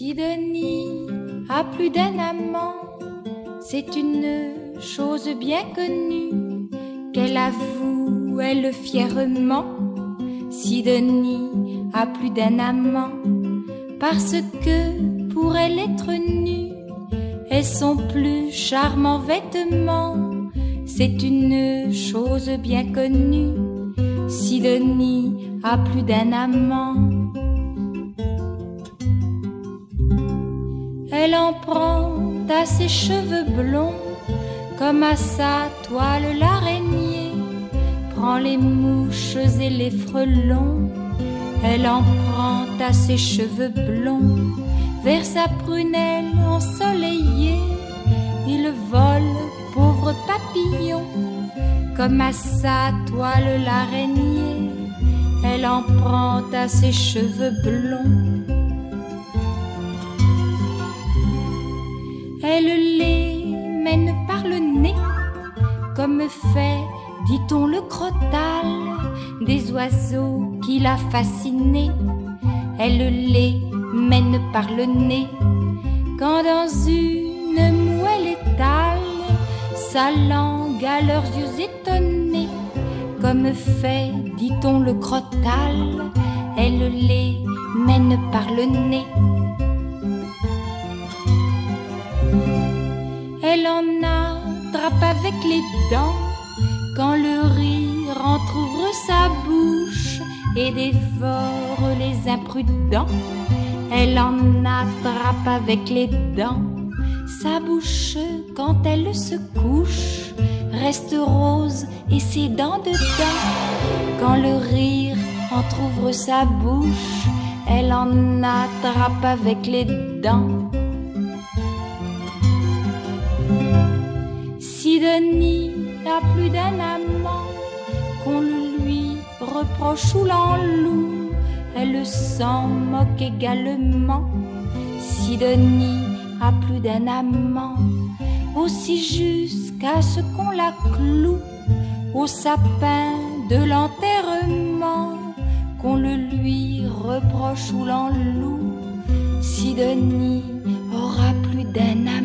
Sidonie a plus d'un amant, c'est une chose bien connue qu'elle avoue, elle fièrement. Sidonie a plus d'un amant parce que pour elle être nue est son plus charmant vêtement. C'est une chose bien connue, Sidonie a plus d'un amant. Elle en prend à ses cheveux blonds, comme à sa toile l'araignée prend les mouches et les frelons. Elle en prend à ses cheveux blonds, vers sa prunelle ensoleillée il vole, pauvre papillon, comme à sa toile l'araignée. Elle en prend à ses cheveux blonds. Elle les mène par le nez, comme fait, dit-on, le crottal des oiseaux qui l'a fasciné. Elle les mène par le nez, quand dans une moelle étale sa langue à leurs yeux étonnés, comme fait, dit-on, le crottal. Elle les mène par le nez. Elle en attrape avec les dents, quand le rire entr'ouvre sa bouche et dévore les imprudents. Elle en attrape avec les dents, sa bouche quand elle se couche reste rose et ses dents dedans. Quand le rire entr'ouvre sa bouche, elle en attrape avec les dents. Sidonie a plus d'un amant, qu'on le lui reproche ou l'enloue, elle s'en moque également. Sidonie a plus d'un amant, aussi jusqu'à ce qu'on la cloue au sapin de l'enterrement, qu'on le lui reproche ou l'enloue. Sidonie aura plus d'un amant.